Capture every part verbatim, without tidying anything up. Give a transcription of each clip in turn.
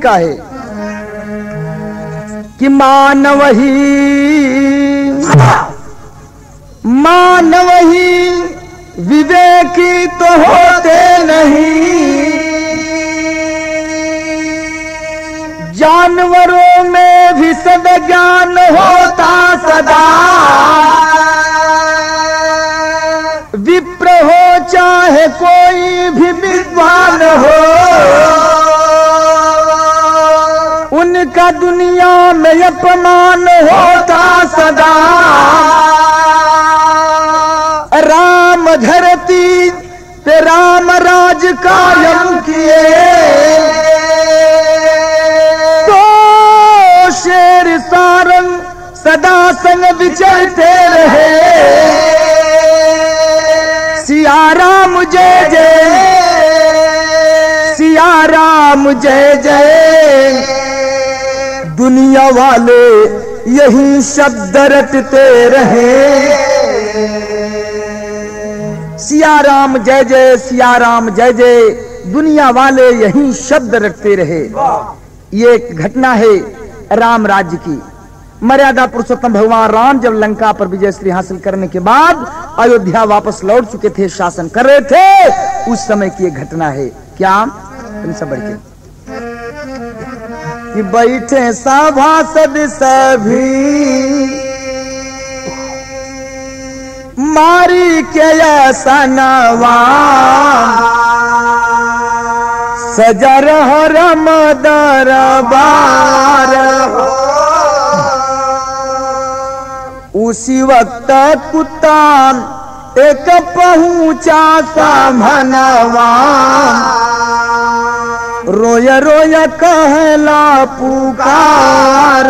का है कि मानव ही मानव ही विवेकी तो होते नहीं, जानवरों में भी सद्ज्ञान होता सदा, विप्र हो चाहे कोई भी विद्वान हो, उनका दुनिया में अपमान होता सदा। राम धरती पे राम राज कायम किए, तो शेर सारंग सदा संग विचरते रहे। सिया राम जय जय, सिया राम जय जय, दुनिया वाले यही शब्द रटते रहे। सिया राम जय जय, सिया राम जय जय, दुनिया वाले यही शब्द रटते रहे। ये एक घटना है राम राज्य की। मर्यादा पुरुषोत्तम भगवान राम जब लंका पर विजय श्री हासिल करने के बाद अयोध्या वापस लौट चुके थे, शासन कर रहे थे, उस समय की एक घटना है। क्या तुम सब बढ़ के कि बैठे सभासद सभी मारी के सनवा, सजा रहो रम दरबार। उसी वक्त कुत्ता एक पहुंचा सामनवा, रोया रोया कहला पुकार।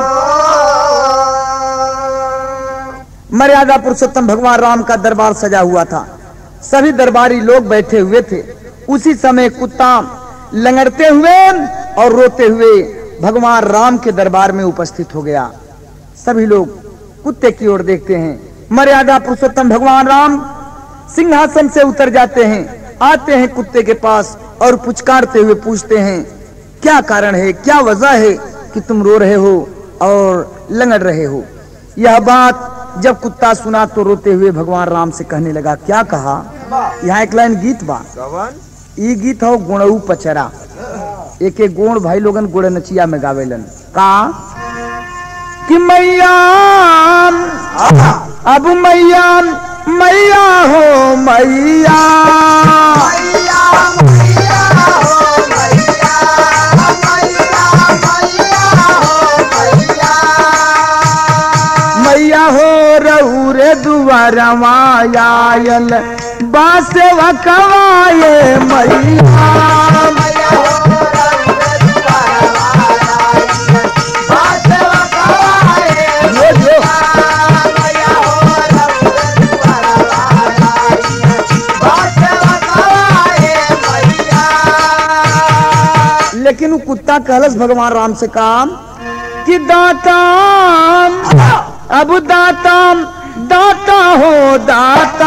मर्यादा पुरुषोत्तम भगवान राम का दरबार सजा हुआ था, सभी दरबारी लोग बैठे हुए थे। उसी समय कुत्ता लंगड़ते हुए और रोते हुए भगवान राम के दरबार में उपस्थित हो गया। सभी लोग कुत्ते की ओर देखते हैं। मर्यादा पुरुषोत्तम भगवान राम सिंहासन से उतर जाते हैं, आते हैं कुत्ते के पास और पुचकारते हुए पूछते हैं, क्या कारण है, क्या वजह है कि तुम रो रहे हो और लंगड़ रहे हो। यह बात जब कुत्ता सुना तो रोते हुए भगवान राम से कहने लगा। क्या कहा, यहाँ एक लाइन गीत बा, ई गीत हो गुणऊ पचरा। एक एक गुण भाई लोगन गुड़ नचिया में गावेलन। का कि मैया अब मैया मैया हो मैया, मैया हो रहू रे दुआरवा आयल बासे वकवाए मैया। लेकिन वो कुत्ता कहलस भगवान राम से काम कि दाता अब दाता दाता हो दाता,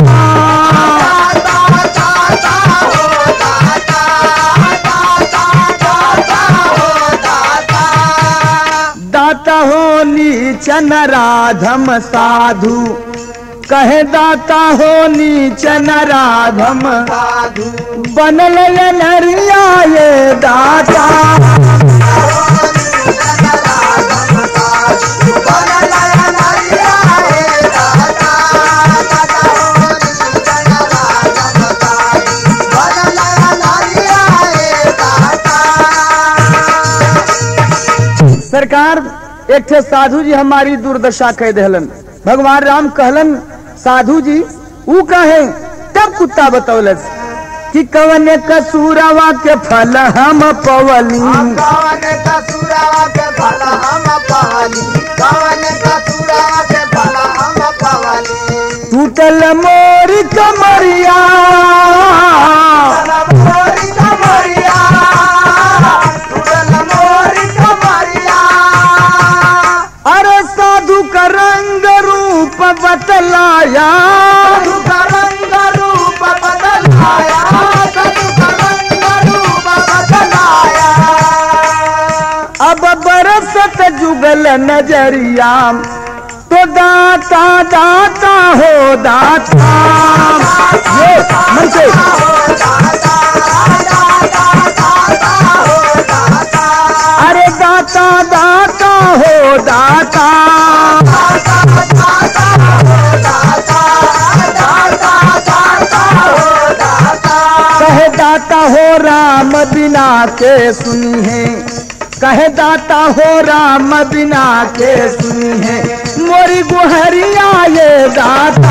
दाता हो नीचन राधम साधु, कहे दाता हो नीचन राधम साधु, बनल नरिया ये दाता। सरकार एक थे साधु जी हमारी दुर्दशा कह दहलन। भगवान राम कहलन साधु जी ऊ कहे, तब कुत्ता बतौलस कि कवन कसूरवा के फल हम पवली, कवन कसूरवा के फल हम पवली, कवन कसूरवा के फल हम पवली, टूटल मोरी कमरिया, मोरी कमरिया, टूटल मोरी कमरिया। अरे साधु का रंग रूप बतलाया, साधु का रंग रूप बतलाया, साधु का रंग रूप बतलाया। फेरल नजरिया, तो दाता दाता हो दाता, ये मन से अरे दाता दाता हो दाता, कहे दाता हो राम बिना के सुनी है, कहे दाता हो राम बिना के सुनी है, मोरी गुहरिया ये दाता,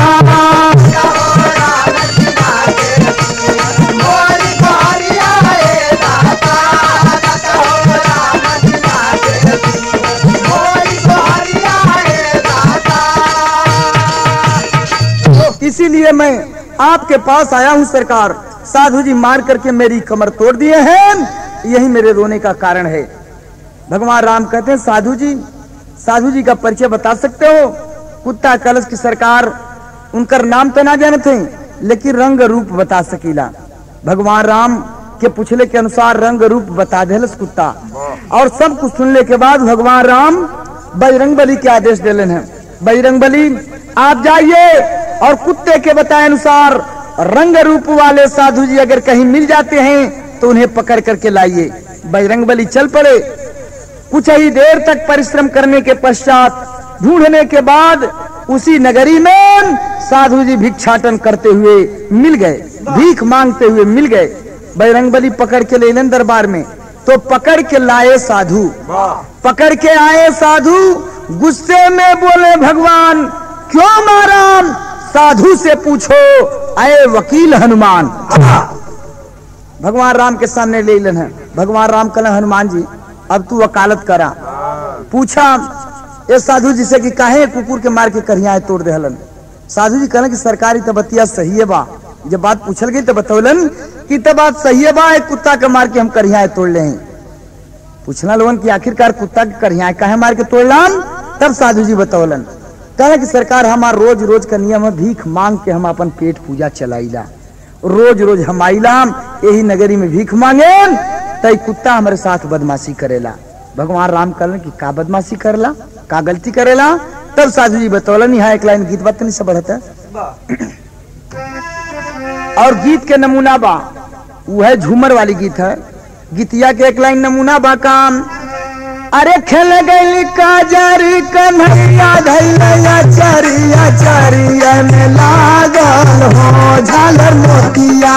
इसीलिए मैं आपके पास आया हूं सरकार। साधु जी मार करके मेरी कमर तोड़ दिए हैं, यही मेरे रोने का कारण है। भगवान राम कहते हैं साधु जी, साधु जी का परिचय बता सकते हो? कुत्ता कलश की सरकार उनकर नाम तो ना जानते लेकिन रंग रूप बता सकीला। भगवान राम के पूछले के अनुसार रंग रूप बता देलस कुत्ता, और सब कुछ सुनने के बाद भगवान राम बजरंगबली के आदेश देलन है, बजरंगबली आप जाइए और कुत्ते के बताए अनुसार रंग रूप वाले साधु जी अगर कहीं मिल जाते हैं तो उन्हें पकड़ करके लाइए। बजरंगबली चल पड़े। कुछ ही देर तक परिश्रम करने के पश्चात ढूंढने के बाद उसी नगरी में साधु जी भिक्षाटन करते हुए मिल गए, भीख मांगते हुए मिल गए। बजरंगबली पकड़ के ले लेन दरबार में, तो पकड़ के लाए साधु, पकड़ के आए साधु, गुस्से में बोले भगवान क्यों मारा? साधु से पूछो आए वकील हनुमान। भगवान राम के सामने ले लेन है। भगवान राम कहले हनुमान जी अब तू वकालत करा। पूछा ये साधु जी से कि काहे कुकुर के मार के करिया तोड़ दे हलन। साधु जी कहले कि सरकारी तबतिया सही है बा। जब बात पूछल गई तो बतौलन कि तब बात सही है बा, एक कुत्ता के मार के हम करिया तोड़ ले हैं। पूछना लोगन कि आखिरकार कुत्ता के करिया काहे मार के तोड़लाम? तब साधु जी बतौलन कहले कि सरकार हमार रोज रोज का नियम है, भीख मांग के हम अपन पेट पूजा चलाईला, रोज रोज हम आईला यही नगरी में भीख मांगे, तई कुत्ता हमारे साथ बदमाशी करेला। भगवान राम कहले कि का बदमाशी करेला, का गलती करेला? तब साधु जी बतौलन यहाँ एक लाइन गीत बात नहीं सब बढ़ता और गीत के नमूना बा वह झूमर वाली गीत है। गीतिया के एक लाइन नमूना बा काम, अरे खेल गई काजरी कन्हैया धैया चरिया चरिया में लागल हो झालर मोतिया।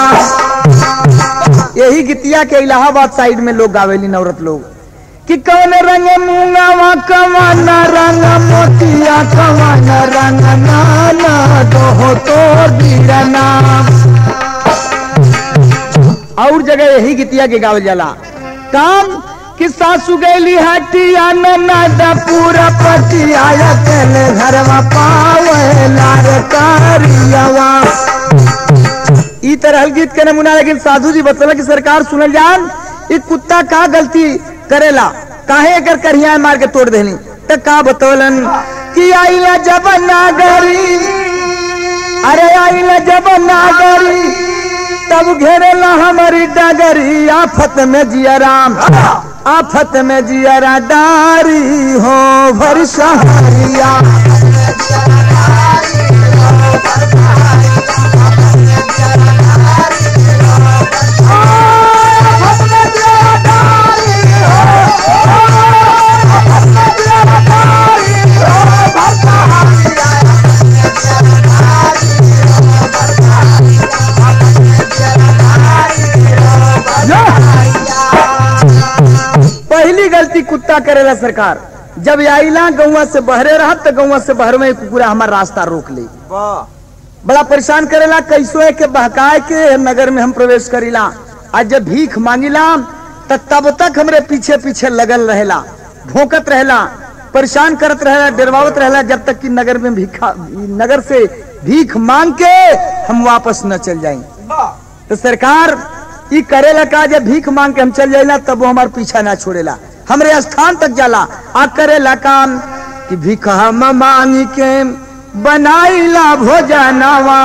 यही गीतिया के इलाहाबाद साइड में लोग गावेली नवरत लोग कि कौन रंग मूंगावा कवन रंग मोतिया, कवन रंग नाना दो तो बीरना। और जगह यही गीतिया के गावल जाला काम कि सासु गैली हटिया ननद पूरा पटिया अकेले घरवा पावे लार कारियावा। ई तरह गीत के नमूना। लेकिन साधु जी बतला कि सरकार सुनल जान ई कुत्ता का गलती करेला, काहे अगर करिया मार के तोड़ देनी? तो का बतौलन कि आइला जब नागरी, अरे आइला जब नागरी तब घेरेला हमारी डगरी, आफत में जिया राम आफत में जियरा डारी हो भर सहारिया। पहली गलती कुत्ता करेला सरकार, जब आइला गौवा से बहरे रहा तो गौवा से बहर में कुकुरा हमारा रास्ता रोक ले, बड़ा परेशान करेला। कैसो के बहकाए के नगर में हम प्रवेश करीला। आज जब भीख मांगिला तो तब तक हमरे पीछे पीछे लगल रहेला, भौंकत रहेला, परेशान करत रहेला, डरवावत रहेला, जब तक कि नगर में भीखा नगर से भीख मांग के हम वापस न चल जाए। तो सरकार ई करेला का जब भीख मांग के हम चल जाएला तब वो हमारे पीछा ना छोड़ेला, हमरे स्थान तक जाला। आ करेला काम कि भीख हम मांग के बनाईला भोजनवा,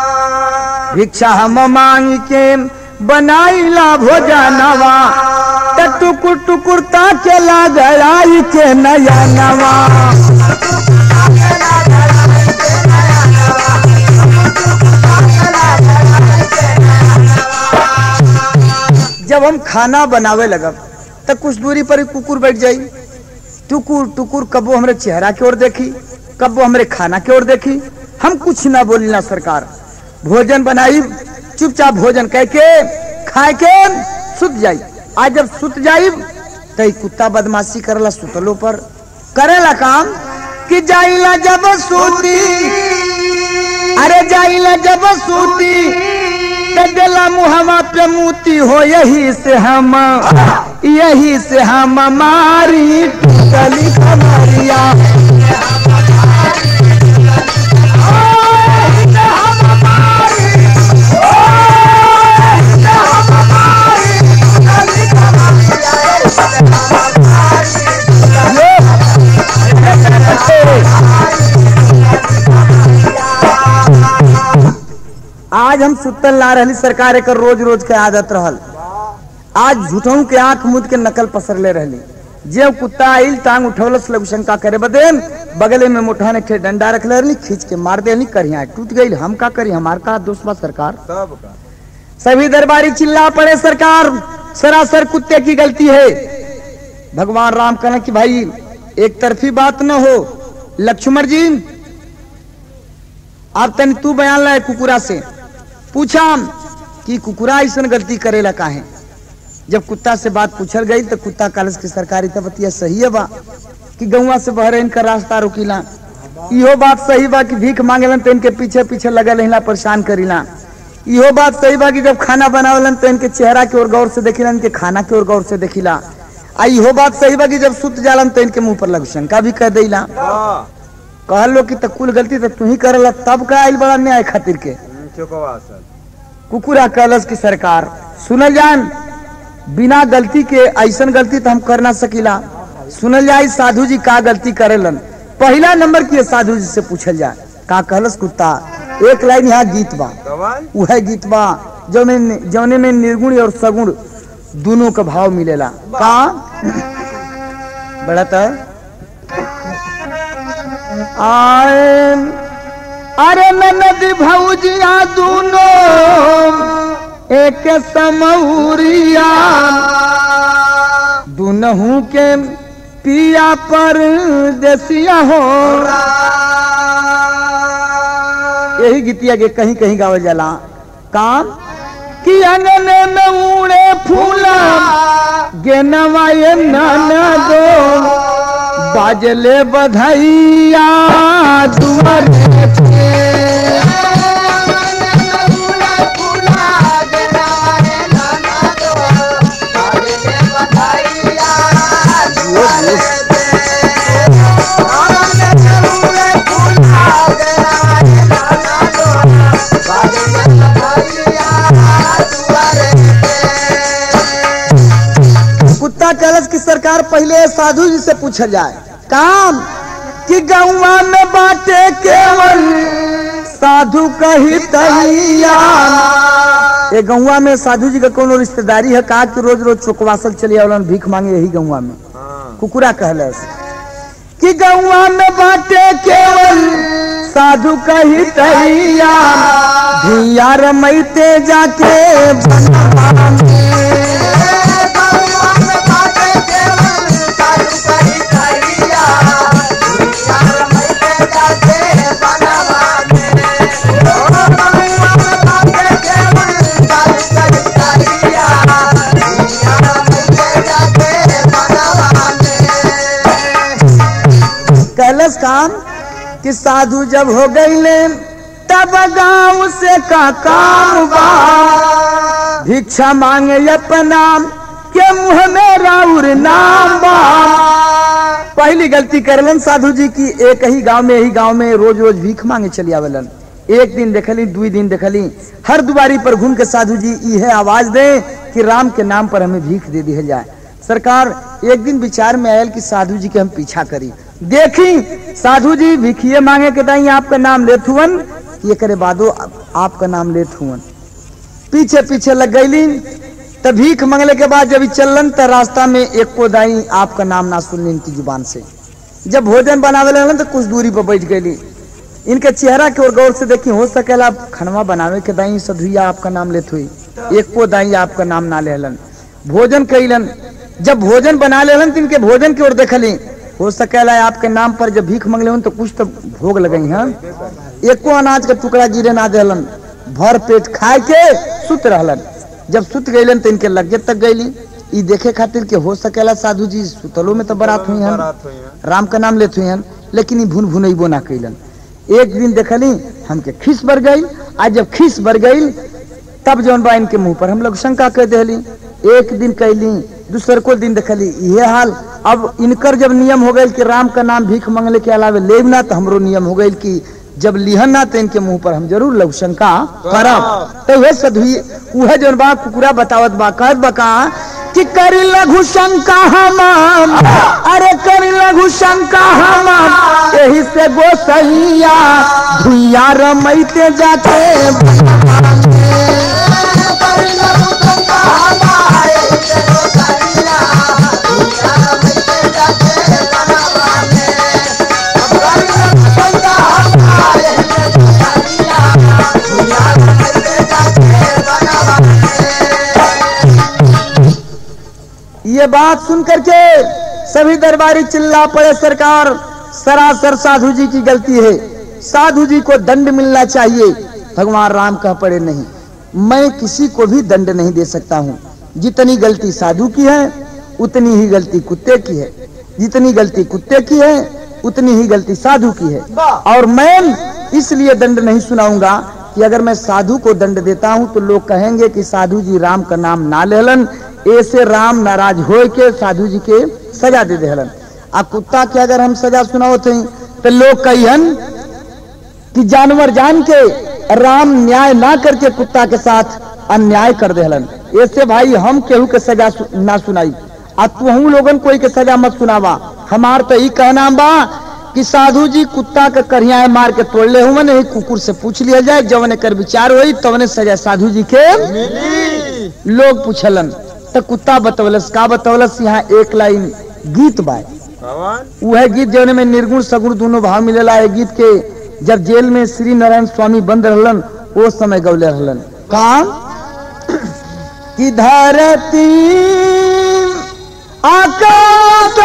भिक्षा हम मांग के बनाईला भोजनवा, टुकुर टुकुर ताके लागल आई के नया नवा। जब हम खाना बनावे लगब तो कुछ दूरी पर ही कुकुर बैठ जाई। टुकुर टुकुर कबो हमरे चेहरा की ओर देखी, कबो हमरे खाना की ओर देखी। हम कुछ ना बोली ना सरकार। भोजन बनाई, चुपचाप भोजन कह के खाए के सुत जाई। आज जब सुत जाई तो कुत्ता बदमाशी करला सुतलो पर करेला काम कि जाइला जब सूती, अरे जाइला जब सूती कदेला मुहवा पे मूती हो। यही से हम यही से हम हमारी टूटली खबरिया। आज हम सुतल ला रही सरकार एक रोज रोज के आदत रहल। आज झूठों के आंख मुद के नकल पसर ले रही। जे कुत्ता आइल टांग उठौलस लग शंका करे बदे बगले में मुठा ने ठे डंडा रख ले खींच के मार दे करिया टूट गई। हम का करी, हमार का दोस्त बा सरकार। सभी दरबारी चिल्ला पड़े सरकार सरासर कुत्ते की गलती है। भगवान राम कहना कि भाई एक तरफी बात न हो। लक्ष्मण जी आप तन तू बयान लाए कुकुरा से पूछा कि कुकुरा ऐसा गलती करेला काहे। जब कुत्ता से बात पूछल गई तो कुत्ता कॉलेज की सरकारी तबतिया सही है बा कि गौवा से बहरे इनका रास्ता रोकीला। इहो बात सही बा कि भीख मांगेलन तो इनके पीछे पीछे लगल रहिला परेशान करीला। इहो बात सही बा कि जब खाना बनावलन तो इनके चेहरा की ओर गौर से देखिला, इनके खाना की ओर गौर से देखिला। आ इहो बात सही बा कि जब सुत जालन तो इनके मुंह पर लग शंका भी कह देला। कहल लो कि तो कुल गलती तो तू ही करेला, तब का आइल बड़ा न्याय खातिर के। कुकुरा कलश की सरकार सुनल जान बिना गलती के ऐसन गलती तो हम कर ना सकीला। सुनल जाए साधु जी का गलती करेलन। पहला नंबर की साधु जी से पूछल जाए का कहलस कुत्ता। एक लाइन यहाँ गीत बा, वह गीत बा जौने जौने में निर्गुण और सगुण दोनों का भाव मिलेला। का बड़ा था आए अरे नदी भौजिया दोनों एक समौरिया दुनहु के पिया पर देसिया हो। यही गीतिया के कहीं कहीं गावल जाला। काम कि अंगने में उड़े फूला गेनवाए नाना दो बाजले बधाइया दुआरे पे। कुत्ता कलश की सरकार पहले साधु जी से पूछा जाए काम कि गौवा में बाटे केवल साधु कही तैया। ये गौवा में साधु जी का कोनो रिश्तेदारी है का कि रोज रोज चौकवासल चलिए वाला भीख मांगे यही गौवा में। कुकुरा कहलस कि गौवा में बाटे केवल साधु कही तैया धिया रमैते जाके बनवा में। कलश काम कि साधु जब हो गईले तब गांव से का काम बा भिक्षा मांगे अपना के मुंह में राउर नाम बा। पहली गलती करलन साधु जी की एक ही गांव में यही गांव में रोज रोज भीख मांगे चली आवेलन। एक दिन देखली दुई दिन देखली हर दुआरी पर घूम के साधु जी यह आवाज दे कि राम के नाम पर हमें भीख दे दी जाए। सरकार एक दिन विचार में आयल कि साधु जी के हम पीछा करी। देखी साधु जी भिखिए मांगे के दाई आपका नाम लेत हुवन ये करे बादो आपका नाम लेत हुवन। पीछे पीछे लग गईली तब भीख मंगले के बाद जब चलन तो रास्ता में एक को दाई आपका नाम ना सुनने इनकी जुबान से। जब भोजन बनावे लगन तो कुछ दूरी पर बैठ गई। इनके चेहरा के ओर गौर से देखी, हो सकेला खनवा बनावे के दाई सधुइया आपका नाम लेत हुई, एक को दाई आपका नाम ना लेलन। भोजन कैलन, जब भोजन बना लेलन तो इनके भोजन की ओर देखली, हो सकेला आपके नाम पर जब भीख मंगले तो कुछ तो भोग लगई है। एको अनाज का टुकड़ा गिरे ना देलन, भर पेट खाए के सुत रहलन। जब सुत गईलन तो इनके लगे तक गईली, ई देखे खातिर के हो सकेला साधु जी सुतलो में तो बरात हुई हन, राम का नाम लेते हुई हन, लेकिन ई भून भुनैबो ना कैलन। एक दिन देखली हमके खीस बर गई। आज जब खीस बर गई तब जौन बा इनके मुंह पर हम लोग शंका कह देली। एक दिन कैली, दूसर को दिन देखली ये हाल। अब इनकर जब नियम हो गई कि राम का नाम भीख मंगले के अलावे लेब ना, तो हमरो नियम हो गई कि जब लिहन ना तो इनके मुंह पर हम जरूर लघु शंका करब। तो वह सधुई वह जौन बा कुकुरा बतावत बा, कहत बका कि करी लघु शंका हम, अरे करी लघु शंका हम, यही से गोसैया भुइया रमैते जाके। ये बात सुनकर के सभी दरबारी चिल्ला पड़े, सरकार सरासर साधु जी की गलती है, साधु जी को दंड मिलना चाहिए। भगवान राम कह पड़े नहीं, मैं किसी को भी दंड नहीं दे सकता हूँ। जितनी गलती साधु की है उतनी ही गलती कुत्ते की है, जितनी गलती कुत्ते की है उतनी ही गलती साधु की है। और मैं इसलिए दंड नहीं सुनाऊंगा कि अगर मैं साधु को दंड देता हूँ तो लोग कहेंगे कि साधु जी राम का नाम ना लेलन, ऐसे राम नाराज हो के साधु जी के सजा दे देहलन। आ कुत्ता के अगर हम सजा सुनावत हैं तो लोग कहन कि जानवर जान के राम न्याय ना करके कुत्ता के साथ अन्याय कर देहलन। ऐसे भाई हम केहू के सजा सु, ना सुनाई, आ तुहू लोगन कोई के सजा मत सुनावा। हमार तो यही कहना बा कि साधु जी कुत्ता के करिया मार के तोड़ ले हुए, नहीं कुकुर से पूछ लिया जाए, जवने कर विचार हुई तवने सजा साधु जी के मिली। लोग पूछलन तो कुत्ता बतौलस, का बतौलस, यहाँ एक लाइन गीत बा, वह गीत जौने में निर्गुण सगुण दोनों भाव मिलेला। है गीत के जब जेल में श्री नारायण स्वामी बंद रहलन वो समय गौले रहलन का कि धरती आकाश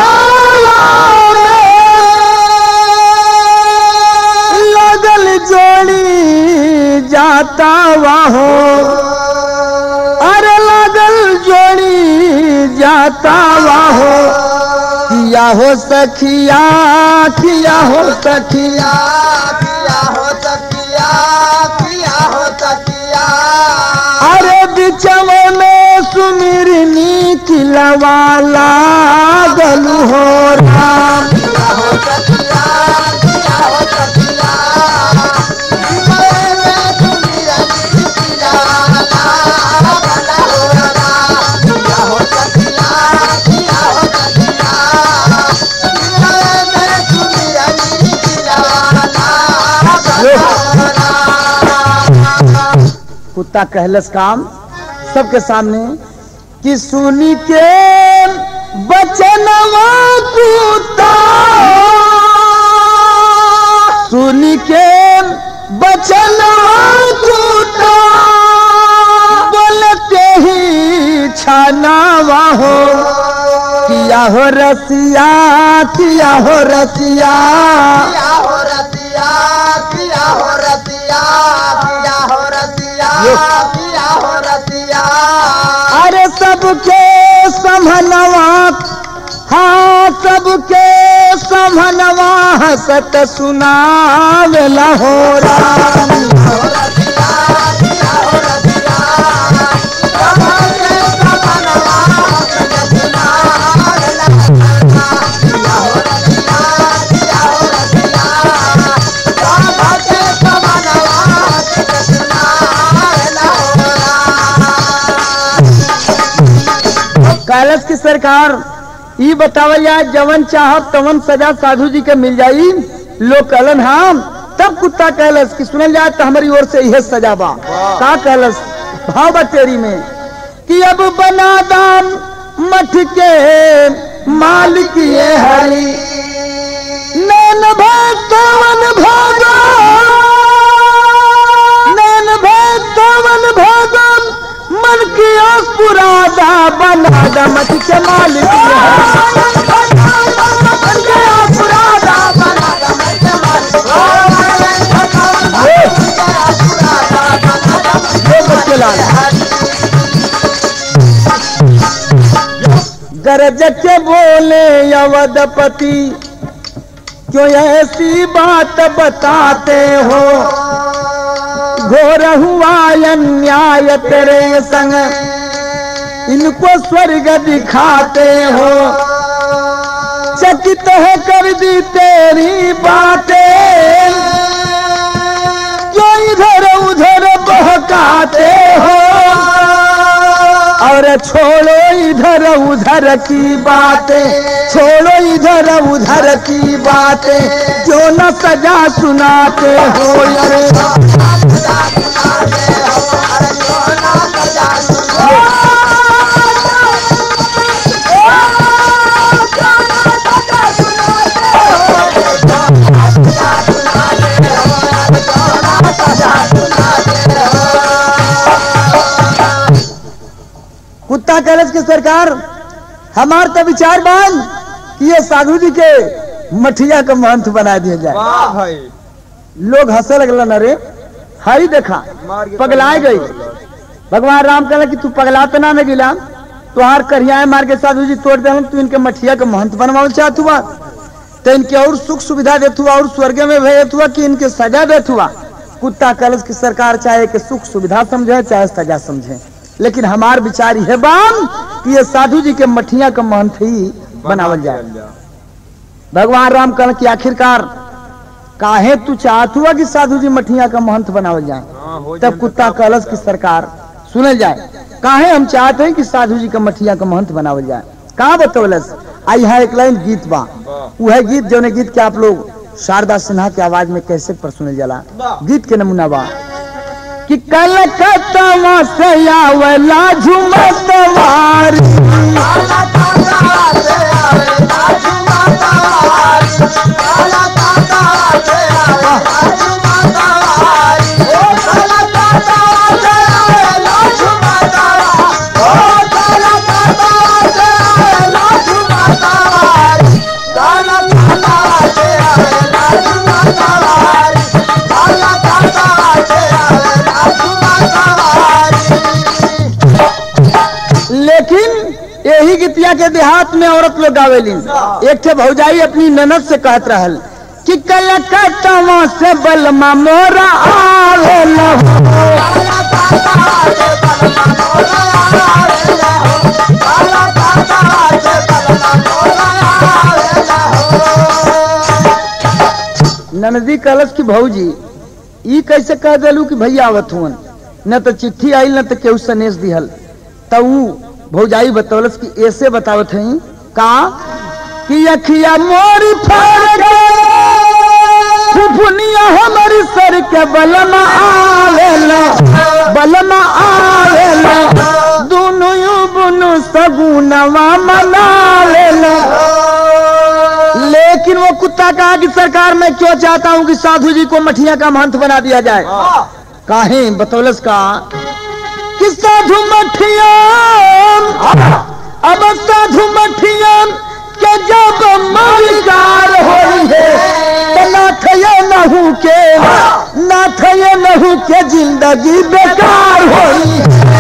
लगल जोड़ी जाता वाहो, अरे लगल जोड़ी जाता वाहो, किया हो सखिया किया हो सखिया किया हो सखिया किया हो सखिया, अरे बिचवा में सुमिरनी किलवाला गलू हो राम, किया हो सखिया किया हो सखिया, कुत्ता कहलस काम सबके सामने कि सुनी के बचनवा कुत्ता, सुनी के बचनवा कुत्ता, बोलते ही छानावा हो, किया हो रसिया किया हो रसिया किया हो रसिया किया हो रसिया किया हो रसिया किया हो रसिया, अरे सबके समनवा, हाँ सबके समनवा हसत सुनावेला हो राम, हो रसिया किया हो रसिया, सबके समनवा हसत सुनावेला किया हो रसिया किया हो रसिया, सबके समनवा हसत सुनावेला हो राम। कैलाश की सरकार ई बतावल जाए जवन चाहब तवन सजा साधु जी के मिल जाई। लोग कहलन हाँ, तब कुत्ता कहलस कि सुनल जाए तो हमारी ओर से यह सजा बा। का कहलस भाव बा तेरी में कि अब बना दाम मठ के मालिक ये हरि नैन भक्तवन भागा नैन भक्तवन भागा मन की पुरादा बना दा मठ के मालिक ये हरि गरज के बोले अवधपति क्यों ऐसी बात बताते हो घोर हुआ अन्याय तेरे संग इनको स्वर्ग दिखाते हो चकित है कर दी तेरी बातें क्यों इधर उधर बहकाते हो और छोड़ो इधर उधर की बातें छोड़ो इधर उधर की बातें क्यों न सजा सुनाते हो अरे कुत्ता कॉलेज की सरकार हमार तो विचार बान कि ये साधु जी के मठिया का महंत बना दिया जाए। वाह भाई लोग हंसे लगल न रे हाई देखा पगलाए गई भगवान राम कहला कि तू पगला तो ना न गिला तुहार करिया मार के साधु जी तोड़ दे तू इनके मठिया का महंत बनवाओ चाहत हुआ तो इनके और सुख सुविधा देत हुआ और स्वर्ग में भेजत हुआ कि इनके सजा देत हुआ। कुत्ता कॉलेज की सरकार चाहे कि सुख सुविधा समझे चाहे सजा समझे लेकिन हमार विचार यह बान कि ये साधु जी के मठिया का महंत ही बनावल जाए। भगवान राम कहल कि आखिरकार काहे तू चाहत हुआ कि साधु जी मठिया का महंत बनावल जाए। तब कुत्ता कॉलेज की सरकार सुने जाए काहे हम चाहते हैं कि साधु जी का मठिया का महंत बनावल जाए। कहाँ बतौलस आई है एक लाइन गीत बा वह गीत जो गीत के आप लोग शारदा सिन्हा की आवाज में कैसे पर सुने जाला। गीत के नमूना बा कि कलकत्ता से आवेला झुमतवारी लेकिन यही गीतिया के देहात में औरत लोग गावेली। एक थे भौजाई अपनी ननद से कहत रहल कि कलकत्ता से बलमा मोरा आवेला ननदी कलश की भौजी ई कैसे कह दिलू कि भैया आवत हुन न तो चिट्ठी आई न तो केहू सनेश दिहल तब भौजाई बतौलस कि ऐसे बतावत है का कि अखिया मोरी फाड़ फुफुनिया हमारी सर के बलमा आवेला बलमा आवेला दोनों युबनु सगुनवा मनावेला। लेकिन वो कुत्ता कहा कि सरकार मैं क्यों चाहता हूँ कि साधु जी को मठिया का महंत बना दिया जाए। काहे बतौलस का कि साधु मठिया अब साधु मठिया के जब मलिकार होई है तो नाथ ये नहू के नाथ ये नहू के जिंदगी बेकार होई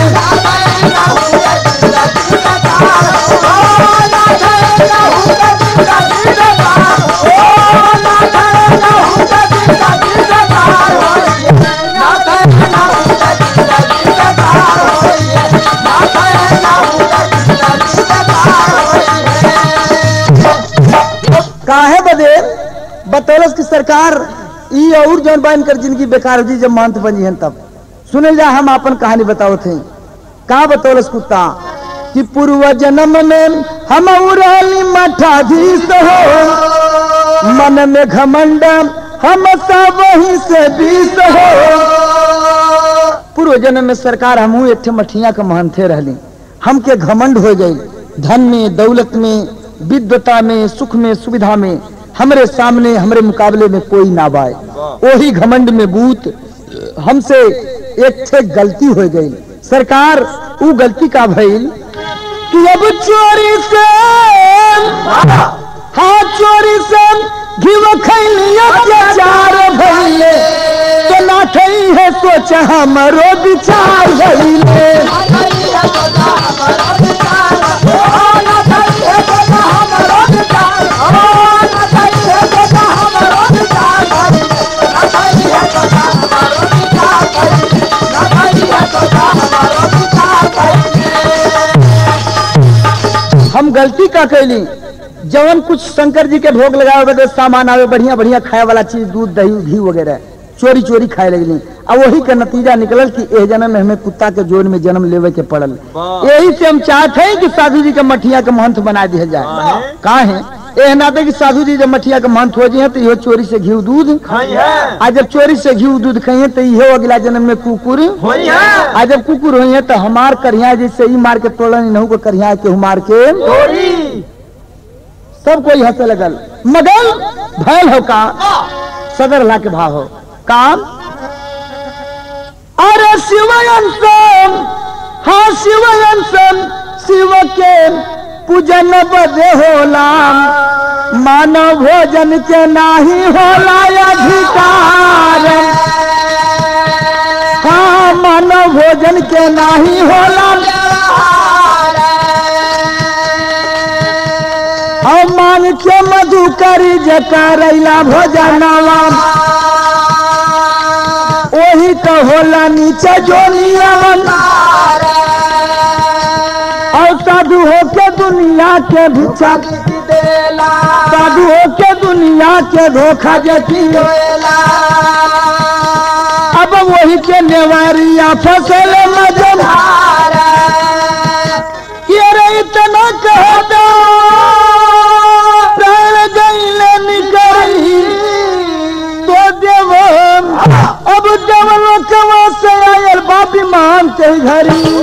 काहे बदे बतौलस की सरकार ई और जौन बन कर जिनकी बेकार हो जब महंत बनी है तब सुने जा हम अपन कहानी बताओ थे। कहा बतौलस कुत्ता कि पूर्व जन्म में हम उड़ाली मठाधीश हो मन में घमंड हम सब वहीं से बीस हो। पूर्व जन्म में सरकार हम एक मठिया का महंत थे रहली हमके घमंड हो गई, धन में, दौलत में, विद्वता में, सुख में, सुविधा में हमरे सामने हमरे मुकाबले में कोई ना बाए। वही घमंड में बूत हमसे एक ठे गलती हो गई। सरकार वो गलती का भइल कि अब चोरी से हाँ चोरी से घिव खैली अत्याचार भइले तो ना खई है सोचा हमरो विचार भइले। हम गलती का कैली, जवन कुछ शंकर जी के भोग लगावे बदे सामान आवे, बढ़िया बढ़िया खाए वाला चीज, दूध दही घी वगैरह चोरी चोरी खाए लगली। अब वही का नतीजा निकलल कि एह जन्म में हमें कुत्ता के जोन में जन्म लेवे के पड़ल। यही से हम चाहते हैं कि साधु जी के मठिया के महंत बना दिया जाए। कहा है एह नाते कि साधु जी जब मठिया के महंत हो जाए तो यो चोरी से घी दूध आज जब चोरी से घी दूध खाइए तो यो अगला जन्म में कुकुर आज जब कुकुर हुई है तो हमार करिया जैसे ही मार के तोड़न नहू को करिया के मार के सब कोई हंसे लगल। मगल भयल हो का सदर ला के भाव हो काम अरे शिवयंसम हाँ शिवयंसम शिव के पूजन बदे होला मानव भोजन के नाही होला अधिकार। हाँ मानव भोजन के नाही होला और मांग के मधु करी जकारैला भोजनवा वही तो होला नीचे जोनियावन और साधु हो के दुनिया के भिक्षा साधु हो के दुनिया के धोखा जती अब वही के नेवारिया फसल मजम ये इतना कह दो गईले निकली तो देव अब देवल कवा से आयल बाबी मान के घरी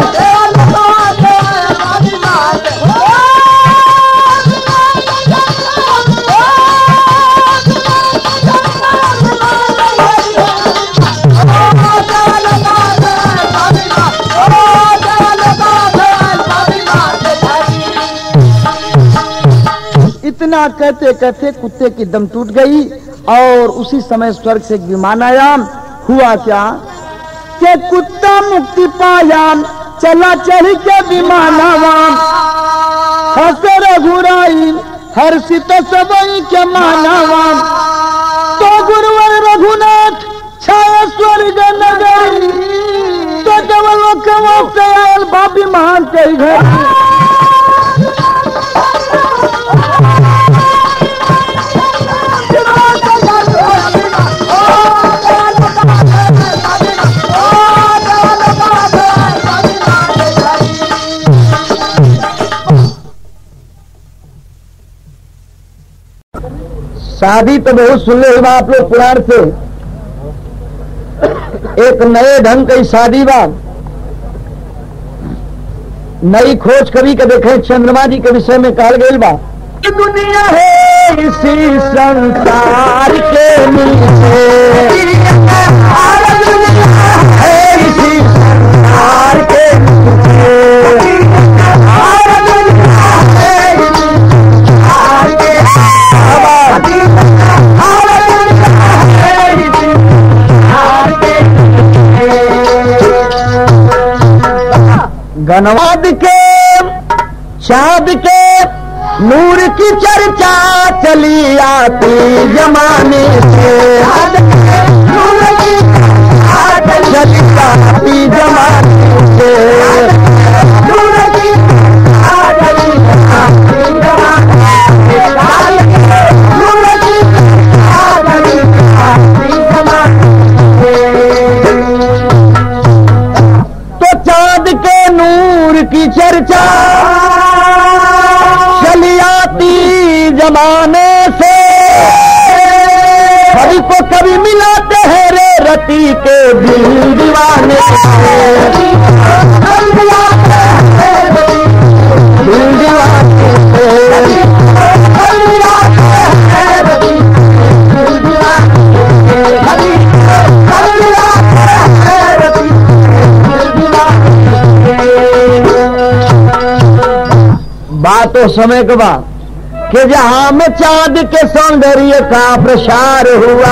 इतना कहते कहते कुत्ते की दम टूट गई और उसी समय स्वर्ग से एक विमान आया। हुआ क्या कि कुत्ता मुक्ति पाया चला चढ़ के विमानवा हंसे रघुराई हर्षित सबई के मानवा तो गुरुवर रघुनाथ छाया स्वर्ग नगरी तो देवलों के वो से आयल बाबी महान के घर शादी तो बहुत सुन ले आप लोग पुराण से। एक नए ढंग की शादी बा, नई खोज कवि के देखे चंद्रमा जी के विषय में कहल गई बा दुनिया है इसी संसार के नीचे है इसी संसार के गनवाद के चाँद के नूर की चर्चा चली आती जमाने से नूर की चली आती जमाने से नूर की चली आती जमाने से नूर की चली आती जमाने तो चाँद के नूर की चर्चा चली आती जमाने से कभी को कभी मिलाते हैं रे रति के दिल दीवाने से आ तो समय के बाद कि जहां में चांद के सौंदर्य का प्रसार हुआ,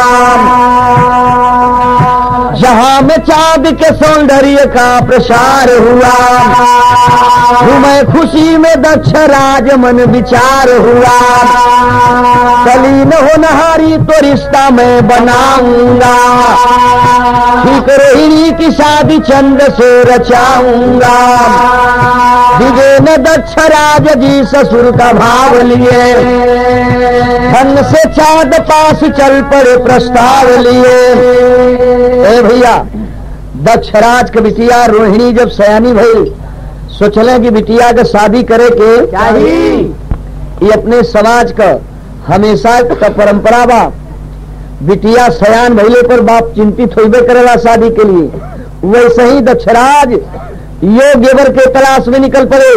जहां में चांद के सौंदर्य का प्रसार हुआ, मैं खुशी में दक्ष राज मन विचार हुआ, कलीन होनहारी तो रिश्ता मैं बनाऊंगा, ठीक रोहिणी की शादी चंद से रचाऊंगा। विजय ने दक्ष राज जी ससुर का भाव लिए, धन से चाँद पास चल पड़े प्रस्ताव लिए। ए भैया, दक्षराज के बिटिया रोहिणी जब सयानी भई, सोचले कि बिटिया के शादी करे के चाहिए। ये अपने समाज का हमेशा का परंपरा बा, बिटिया सयान भइले पर बाप चिंतित होइबे करेला शादी के लिए। वैसे ही दक्षराज योग्य वर के तलाश में निकल पड़े।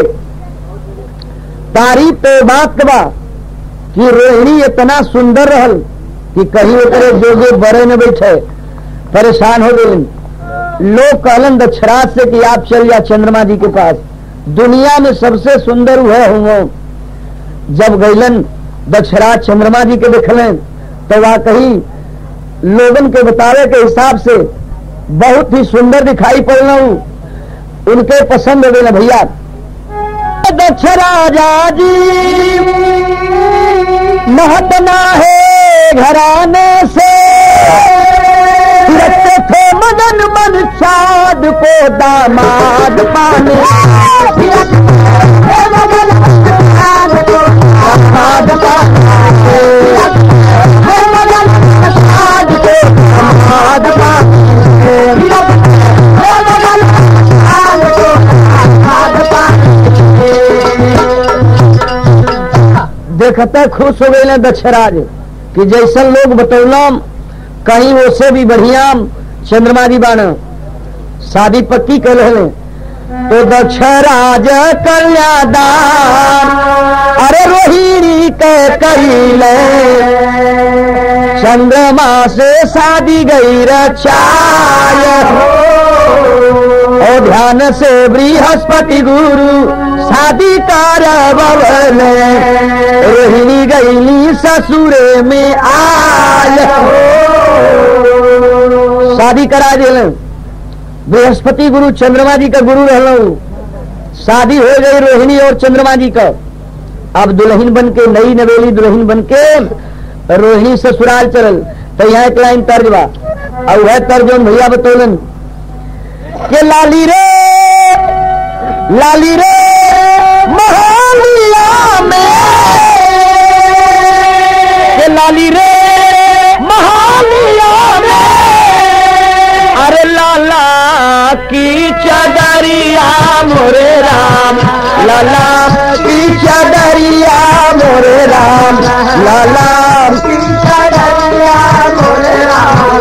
तारीफ तो बात बा कि रोहिणी इतना सुंदर रहल कि कहीं ओकरे जोगे बड़े न बैठे, परेशान हो गए। लोग कहलन दक्षराज से कि आप चल जा चंद्रमा जी के पास, दुनिया में सबसे सुंदर हुए होंगे। जब गईलन दक्षराज चंद्रमा जी के देखलें तो वह कहीं लोगन के बतावे के हिसाब से बहुत ही सुंदर दिखाई पड़ना, उनके पसंद हो गए। भैया दक्ष राजा जी महतना है घराने से, रखते थे मदन मन चाँद को दामाद पाने, दामाद पाने, दामाद देखते खुश हो गए दक्षराज कि जैसा लोग बतौलम कहीं उससे भी बढ़िया चंद्रमा जी बाण शादी पक्की कर रहे। तो दक्षराज कन्यादान अरे रोहिणी के करीले, चंद्रमा से शादी गई रचाय, और ध्यान से बृहस्पति गुरु शादी कारबले, रोहिणी गईली ससुरे में आय। शादी करा दिले, बृहस्पति गुरु चंद्रमा जी का गुरु रहलो, शादी हो गई रोहिणी और चंद्रमा जी का। अब दुल्हन बन के नई नवेली दुल्हन बन के रोहिणी ससुराल चलल। तो यहाँ एक लाइन तर्ज बा, और वह तर्ज भैया बतौलन के लाली रे लाली रे महालिया में, के लाली रे महालिया में, अरे लाला की चदरिया मोरे राम, लाला की चदरिया मोरे राम, लाला की चदरिया मोरे राम,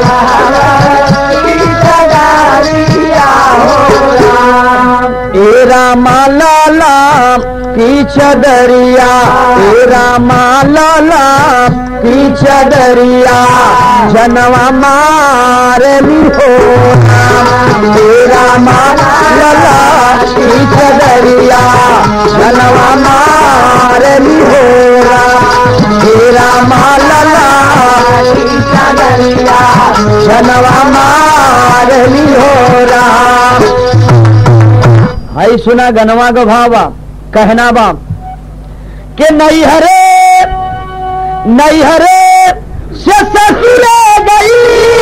ए रामा लाला की चदरिया, ए रामा लाला की चदरिया, जनवा मारे हो राम, ए रामा लाला की चदरिया, जनवा मारे हो राम, ए रामा लाला की चदरिया, जनवा मारे हो राम। भाई सुना गनवा का भावा कहना बा के नहीं हरे नहीं हरे से ससुरे गई,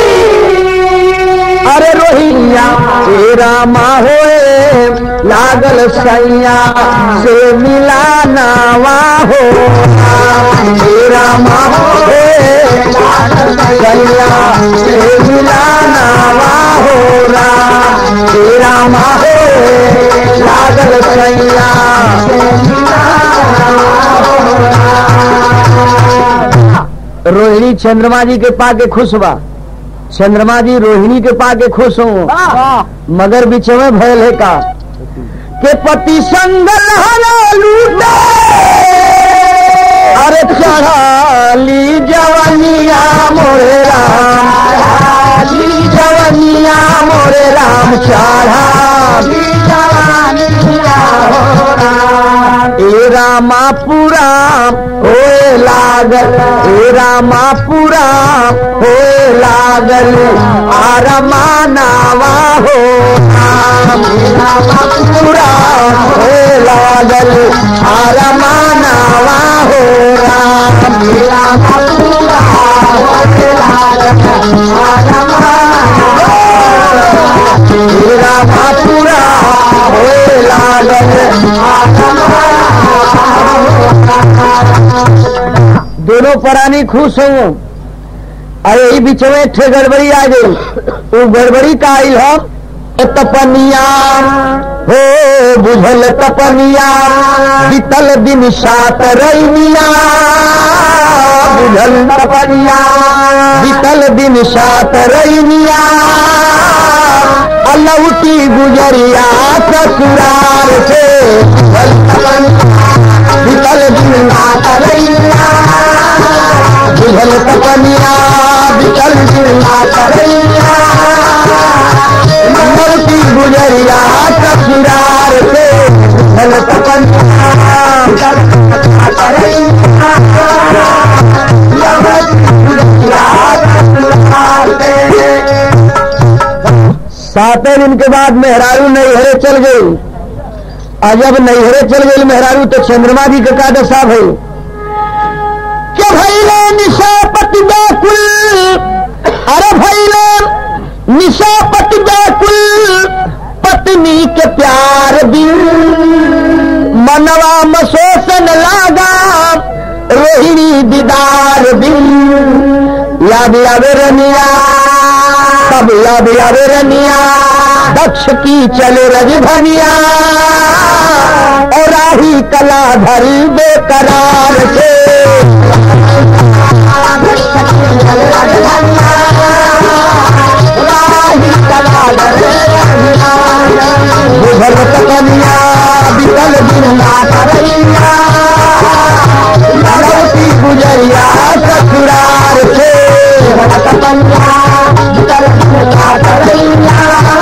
अरे रोहिया तेरा माँ होए लागल सैया से मिलाना हो, तेरा माँ होए सैया से मिलाना हो, तेरा माँ लागल सैया। रोहिणी चंद्रमा जी के पाके खुश बा, चंद्रमा जी रोहिणी के पाके खुश हो, मगर बीच में भयल है का के पति संगल लूटे, अरे चढ़ाली जवनिया मोरे राम, जवनिया मोरे राम चढ़ा ए रामापुरा होए लागल, ए रामापुरा होए लागल, आरमानावा हो राम। रामापुरा होए लागल, आरमानावा हो राम। रामापुरा होए लागल, आरमानावा रामापुरा होए लागल, दोनों प्राणी खुश हो। अरे यही बीच में ठे गड़बड़ी आ गई। वो गड़बड़ी का आइल हम तपनिया हो बुझल तपनिया, बीतल दिन सात रैनिया, बुझल तपनिया बीतल दिन सात रैनिया, अलौटी गुजरिया ससुराल से, बीतल दिन सात रैनिया, बुझल तपनिया बीतल दिन सात रैनिया, अलौटी गुजरिया ससुराल से, बुझल तपनिया बीतल सात रैनिया, सातवें दिन के बाद मेहरारू नैहरे चल गई। और जब नैहरे चल गई मेहरारू तो चंद्रमा जी का का दशा भई क्या भैले निशापति व्याकुल, अरे भैले निशापति व्याकुल, पत्नी के प्यार बिन मनवा मशोषण लागा, रोहिणी दीदार बिन याद यावे रनिया, तब याद यावे रनिया, दक्ष की चले रजधनिया, और राही कला धरी बेकरार से, राही कला धरी बुझल तपनिया बीतल दिन रैया, अलौटी गुजरिया ससुराल से, तपनिया बीतल दिन रैया,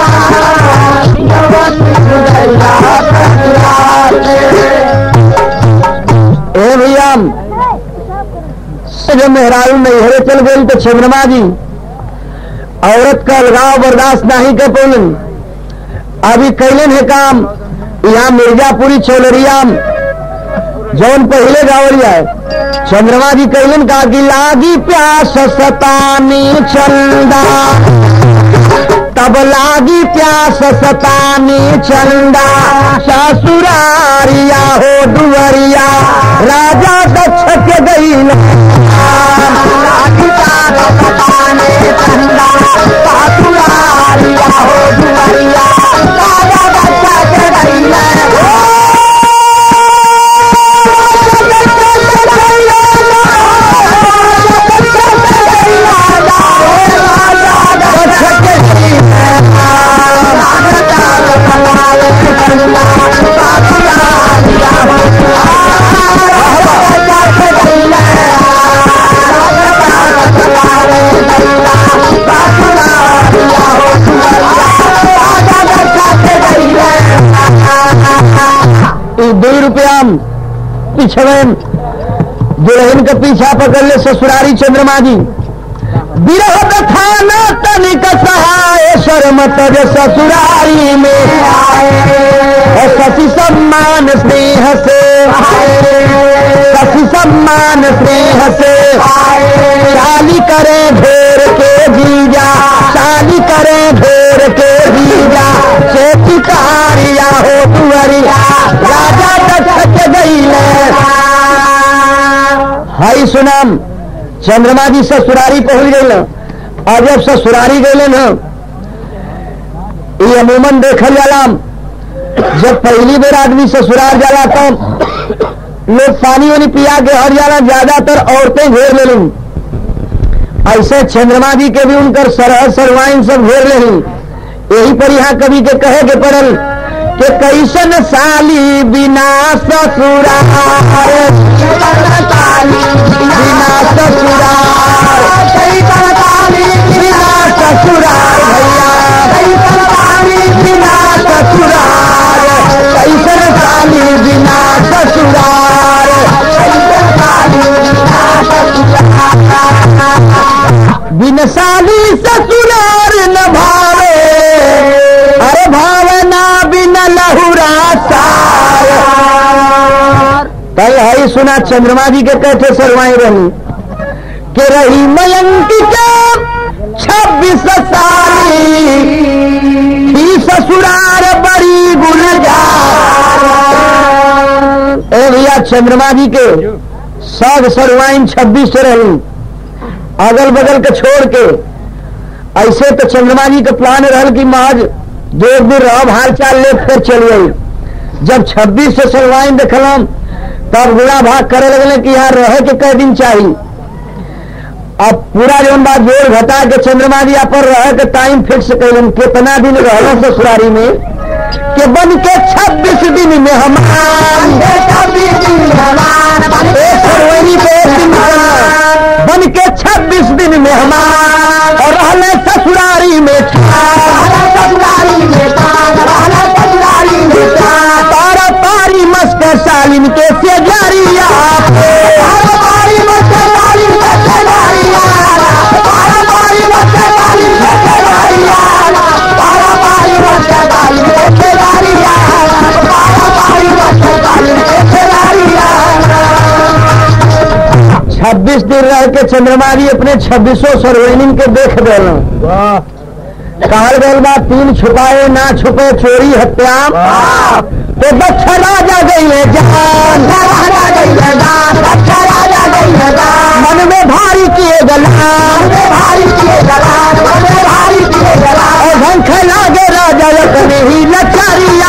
गुजरिया ससुराल से। ए भैया जब मेहरारू नैहरे चल गई तो चंद्रमा जी औरत का अलगाव बर्दाश्त नहीं कर पौलन। अभी कैलन है काम यहाँ मिर्जापुरी चौलरिया जौन पहले गावलिया है, चंद्रमा जी कैलन का कि लागी प्यास सतानी चंदा, तब लागी प्यास सतानी चंदा, ससुरारिया हो दुवरिया, राजा दक्ष के गईल, लागी प्यास सतानी चंदा, ससुरारिया हो दुवरिया, राजा दक्ष के गईल, दो रुपया पिछड़न दुल्हन का पीछा पकड़ ले ससुरारी चंद्रमा जी, बिरह खाना तनिक सहाय शर्म तज ससुरारी में आए, शशि सम्मान स्नेह से शशि सम्मान स्नेह से शाली करे ढेर के जीजा, शाली करे ढेर के जीजा, से पिकारिया हो तुअरिया, राजा दक्ष के गई हाई सुनाम। चंद्रमा जी ससुरारी पहुंच गए, और जब ससुरारी गए न ये अमूमन देखल जाला, जब पहली बार आदमी ससुराल जाला तो लोग पानी वानी पिया के हर जाला, ज्यादातर औरतें घेर ले ली। ऐसे चंद्रमा जी के भी उनकर सरह सरवाइन सब घेर ले ली। यही पर यहाँ कवि के कहे के पड़ल कि कैसन साली बिना ससुराल, बिना ससुराल, बिना ससुराल भैया, बिना ससुराल। साली बिना ससुराल, बिन साली ससुराल न भावे, अरे भावना बिन लहुरा सार। कल है सुना चंद्रमा जी के कहते सरवाई रही के रही मयंक के छब्बीस साली, ही ससुराल बड़ी गुलजार। ए भैया चंद्रमा जी के सब सरवाइन छब्बीस रही, अगल बगल के छोड़ के। ऐसे तो चंद्रमा जी का प्लान रहल कि महज दो दिन रह हाल चाल ले फिर चल गई। जब छब्बीस से सरवाइन देखलम तब गुड़ा भाग करे लगले कि यहाँ रहे के कई दिन चाहिए। अब पूरा जो बात जोड़ घटा के चंद्रमा जी पर रहे के टाइम फिक्स कैलन कितना दिन रहना ससुरारी में कि बन के छब्बीस दिन में हम फरवरी पे एक दिन बन के छब्बीस दिन में हम और रहने ससुरारी में तारा पारी मस्क सालिन के से जारिया छब्बीस दिन रह के चंद्रमा जी अपने छब्बीसों सरवेनिन के देख गए। कहल गल बा तीन छुपाए ना छुपे चोरी हत्या, तो दक्ष राजा गई जान, मन में भारी किए गलान, और धंख लागे राजा अपने ही लचारिया,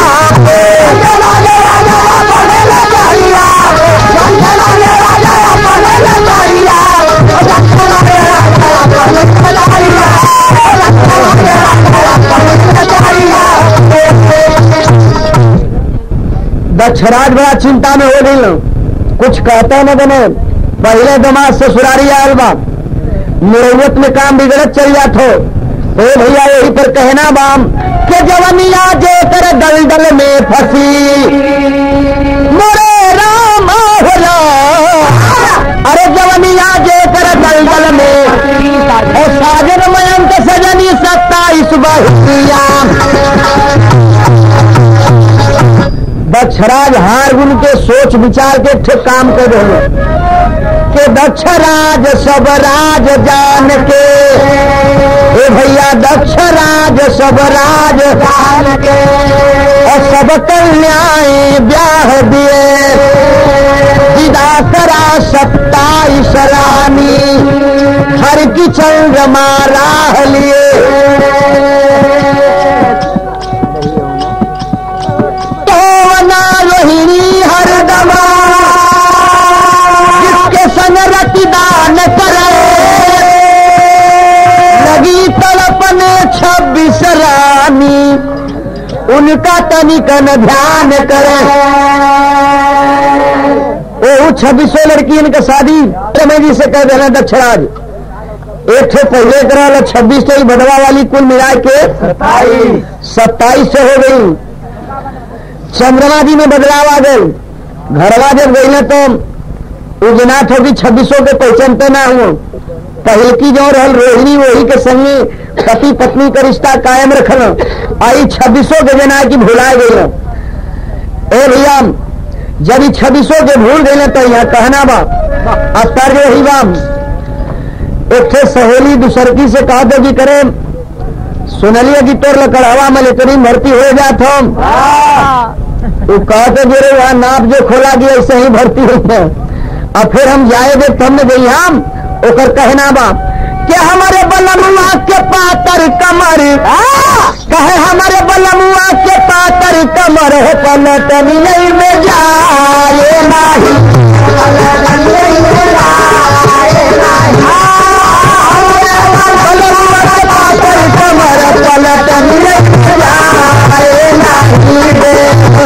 दक्षराज बड़ा चिंता में हो गई, कुछ कहता न बने। पहले दमाद ससुरारी आयल बा, मुरवत में काम बिगड़त चल जात हो। ए भैया यही पर कहना बाम के जवनिया जे कर दल दल में फंसी, मोरे राम होला, अरे जवनिया जे कर दल दल में, और साजन मयंक सजनी सत्ताईस बहिया। दक्षराज हार गुन के सोच विचार के ठीक काम कर रहे के दक्षराज सब राज जान के, ए भैया दक्षराज सब राज जान के, और सब कन्याएं ब्याह दिए, विदा करा सत्ताईस रानी, हर की चंद्रमा राह लिए। रोहिणी हर दमा जिसके संग रतिदान करे, लगी तड़पने छब्बीस रानी, उनका तनिकन ध्यान करे। वो छब्बीसों लड़की इनका शादी रमेश जी से कह देना दक्षराज। एक थे पहले करा छब्बीस तो बदवा वाली कुल मिला के सत्ताईस से हो गई। चंद्रमा जी में बदलाव आ गए। घरवा जब गई ना तो उजनाथ होगी छब्बीसों के पहचानते ना हो। पहल की जो रहल रोहिणी वही के संगे पति पत्नी का रिश्ता कायम रखना, आई छब्बीसों के जना की भुला गई। ए भैया जब ही छब्बीसों के भूल गए तो यहाँ कहना बा अस्तर वही बाम। एक थे सहेली दूसरकी से कहा दो कि करे सुनलिए कि तोर लकड़वा में लेटरिन भर्ती हो जात हम, वो कहते जोरे वहां नाप जो खोला गया ऐसे ही भर्ती होते। अब फिर हम जाएंगे तब गई हम ओकर कहना बा क्या हमारे बलमुआ के पातर कमर, कहे हमारे बलमुआ के पातर कमर हो पलट मिलई में जाए नाही, बलमुआ के पातर कमर पलट मिलई में जाए नाही,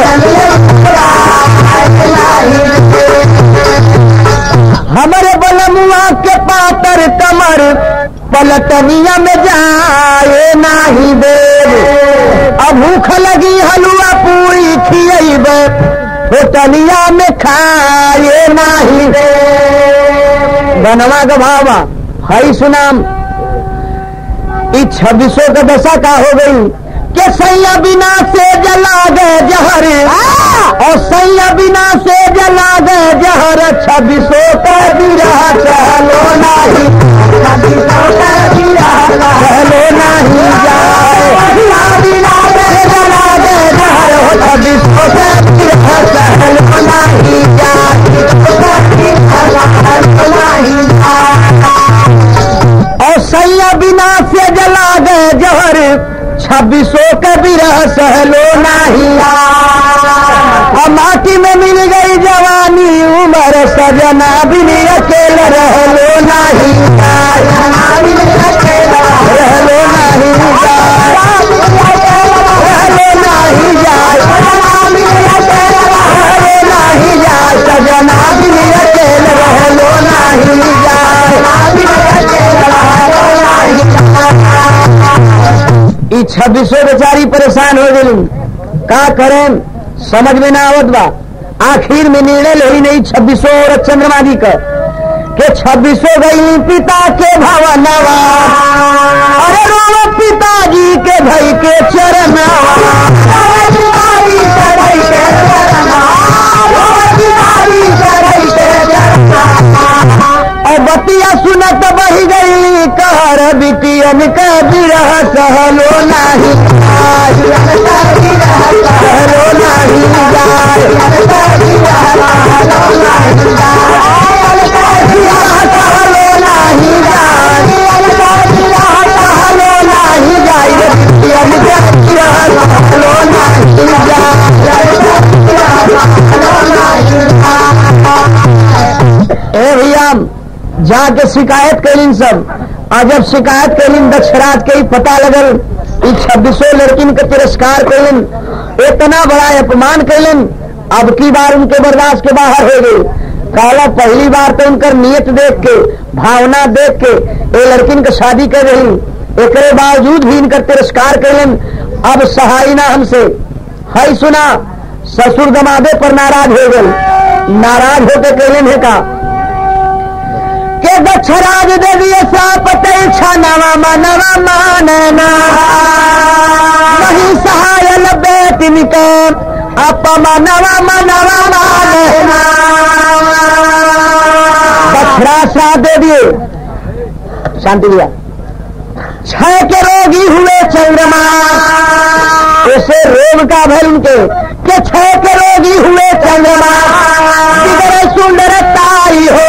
हमारे बलमुआ के पातर कमर पलटनिया में जाए नाही देव। अब भूख लगी हलुआ पूरी खियब होटलिया में खाए नाही रे। बनवा का भावा हई सुनाम ई छब्बीसों का दशा का हो गई कि सैया बिना से जला गए जहर और सैया बिना से जला गए जहर छब्बीसों का बिरहा चलो नहीं छब्बीसों का बिरहा चलो नहीं जाए बिना से जला गए जहर हो छब्बीसों का बिरहा चलो नहीं जाए और सैया बिना से जला गए जहर छब्बीसों का बिरह सहलो नहीं। और माटी में मिल गई जवानी उम्र सजना बिन अकेला रहलो नहीं रहलो नहीं रहलो नहीं जाए रहलो नहीं जाए सजना बिन अकेला रहलो नहीं जाए। छब्बीसों बेचारी परेशान हो गई का करें समझ में ना आवत बा। आखिर में निर्णय ले नहीं छब्बीसों और चंद्रमा जी का के छब्बीसों गई पिता के भवनवा अरे रो पिताजी के भाई के चरणवा और बतिया सुनत बही गई कहर बिटियन का बिरह सहलो नहीं सहलो नहीं जाए सहलो नहीं ए भैया जाके शिकायत कैलिन सब और जब शिकायत कैलिन दक्षराज के ही पता लगल छब्बीसों लड़किन के तिरस्कार कैलिन इतना बड़ा अपमान कैलिन अब की बार उनके बर्दाश्त के बाहर हो गई। कहला पहली बार तो उनकर नियत देख के भावना देख के ये लड़किन के शादी कर रही एक बावजूद भी इनकर तिरस्कार कैलिन अब सहाय ना हमसे है सुना ससुर दमादे पर नाराज हो गए। नाराज होते कैलिन है का के दक्षराज दे दिए सापते छानवा मनवा मानना नहीं सहायल बेटिन के अपमानवा मनवा मानना। दक्षराज साथ दे दिए शांति लिया छह के रोगी हुए चंद्रमा उसे रोग का भर उनके के छह के रोगी हुए चंद्रमा बिगड़े सुंदरताई हो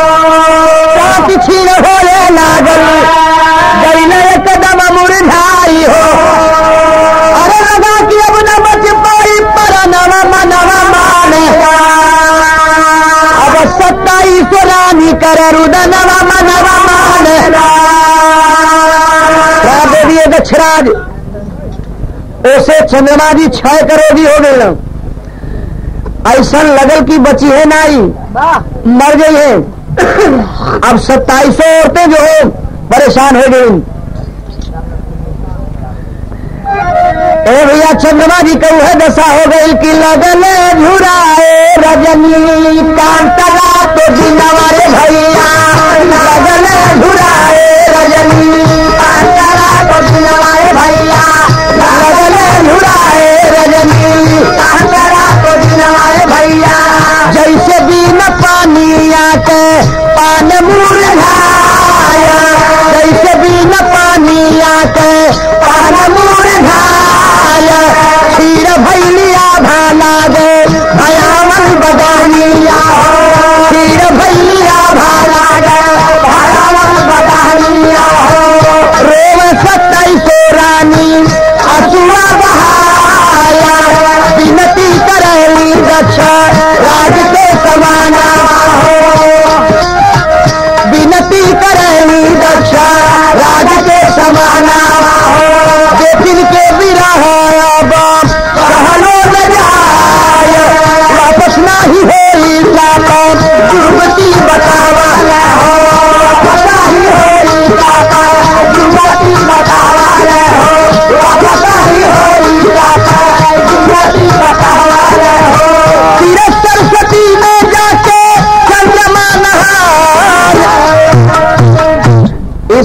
छीन हो लागल गई न कदम मुरझाई हो अरे लगा कि अब न बच पाई पर नवा मनवा माने अब सत्ताईस रानी कर रुदनवा मनवा माने दे दिए दक्षराज उसे चंद्रमा जी छह करोगी हो गए ऐसा लगल की बची है नाई मर गई है। अब सत्ताईसों औरतें जो हो परेशान हो गई। ए भैया चंद्रमा जी का वह दशा हो गई कि लगल झुराए रजनी कांतला तो दिनवारे भैया लगल झुराए रजनी कांतला तो दिनवारे भैया लगल झुराए रजनी कांतला तो दिनवारे भैया जैसे बिन पानिया के पान मुरझाया जैसे बिन पानिया के पान मुरझाया क्षीर भैलिया भाला दे भयावन बदानिया क्षीर भैलिया भाला दे भयावन बदानिया रोम सत्ताईसो रानी असुआ बहाया विनती करेली दक्ष राज के समाना विनती करेली दक्ष राज के समाना बेटिन के विरह कहलो न जाय वापस नहीं होई जाता दुर्गति बतावा वापस नहीं होई जाता दुर्गति बतावा वापस नहीं होई जाता दुर्गति बतावा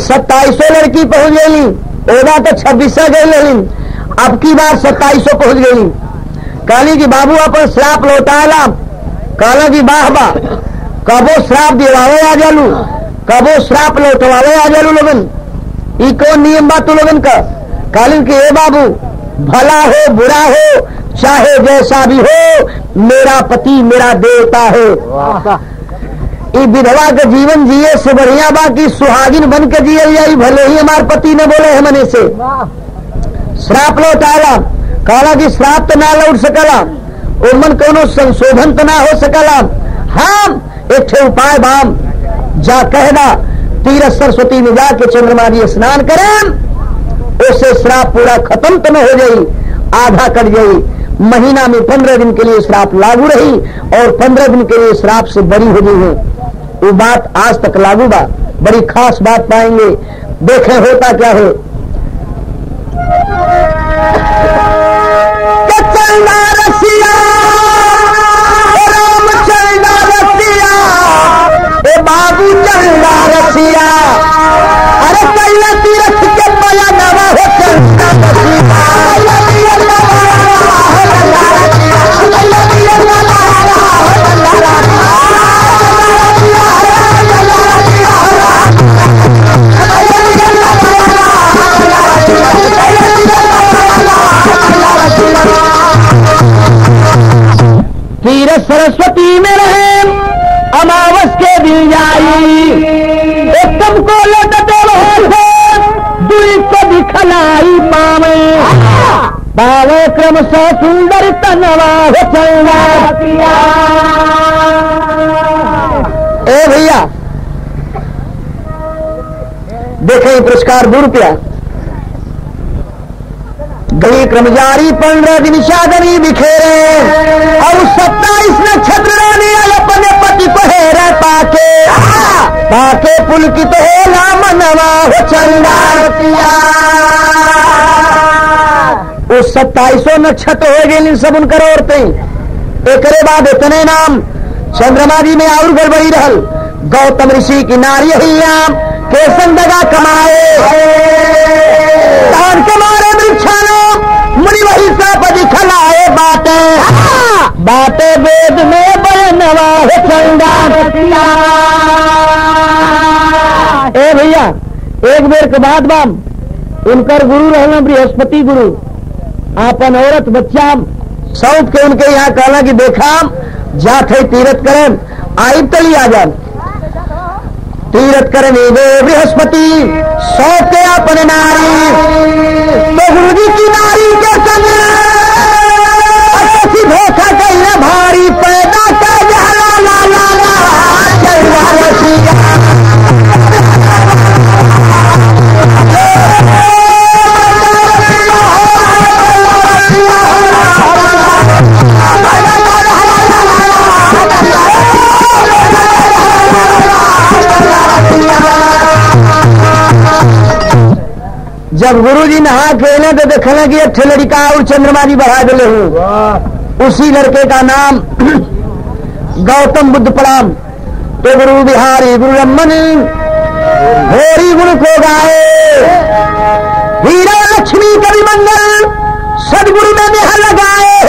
सत्ताईसों लड़की पहुंच गई, ओदा तो छब्बीस गई लेकिन अब की बार सत्ताईसों पहुंच गई। कहली कि बाबू अपन श्राप लौटाला। कहला कि वाह वाह, कबो श्राप दिलावे आ जालू, कबो श्राप लौटवावे आ जालू लोगन, ई कौन नियम बात तू लोगन का? कहली कि ए बाबू, भला हो बुरा हो चाहे जैसा भी हो, मेरा पति मेरा देवता है। ई विधवा के जीवन जिए से बढ़िया बा कि सुहागिन बन के जिए जाई, भले ही हमार पति ने बोले है मने से। श्राप लौटाला। कहला कि श्राप तो ना लौट सकला, उमन कोनो संशोधन तो ना हो सकला। हम एक ठे उपाय बाम, जा कहना तीरथ सरस्वती में जाके चंद्रमा जी स्नान करें, उससे श्राप पूरा खत्म तो न हो जाई, आधा कट जाई। महीना में पंद्रह दिन के लिए श्राप लागू रही और पंद्रह दिन के लिए श्राप से बरी हो गई है। वो बात आज तक लागू बा, बड़ी खास बात पाएंगे। देखें होता क्या है। चंदा रसिया राम चंदा रसिया, ए बाबू चंदा रसिया, अरे कैला तीरथ के पया नवा हो चंदा रसिया। तीरथ सरस्वती में रहे अमावस के दिन जाई, एकदम को लौटते रहे दुई को दिखलाई पावे, पावे क्रम से सुंदर तनवा हो चंदा। ए भैया देखे पुरस्कार दो रुपया। गई क्रमजारी पंद्रह दिन शादनी बिखेरे और सत्ताईस नक्षत्र रानी अपने पति को हेरे पाके, पाके पुलकित हो राम नवा हो चंदा। उस सत्ताईसों नक्षत्र हो गए सब उनकर औरतें। एक बाद इतने नाम चंद्रमा जी में और गड़बड़ी रहल। गौतम ऋषि की नारी हिया के संदगा कमाए, धान के मारे वृक्षानो मुनि वही साप दिखलाए, बाटे बाटे वेद में बयनवा हो चंदा। ए भैया एक बेर के बाद बाम उनकर गुरु रहना बृहस्पति गुरु, आपन औरत बच्चा सौंप के उनके यहाँ कहला कि देखा जात है तीरथ करें, आई तली आ जा तीरथ करने वे बृहस्पति सौंप के अपने नारी, तो गुरु जी की नारी के संग धोखा कहना भारी पैदा कर जाला ला ला ला चंदा रसिया। जब गुरु जी नहा खेले तो देखने की अच्छे लड़का और चंद्रमा जी बढ़ा दिले हूँ। उसी लड़के का नाम गौतम बुद्ध प्रणाम। तो गुरु बिहारी गुरु रमन होरी गुण को गाए, हीरा लक्ष्मी कवि मंगल सदगुरु में नेहा लगाए।